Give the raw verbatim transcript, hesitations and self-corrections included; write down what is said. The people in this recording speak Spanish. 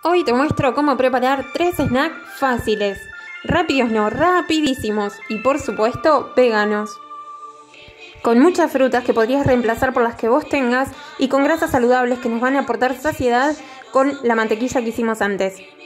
Hoy te muestro cómo preparar tres snacks fáciles, rápidos no, rapidísimos y por supuesto veganos. Con muchas frutas que podrías reemplazar por las que vos tengas y con grasas saludables que nos van a aportar saciedad con la mantequilla que hicimos antes.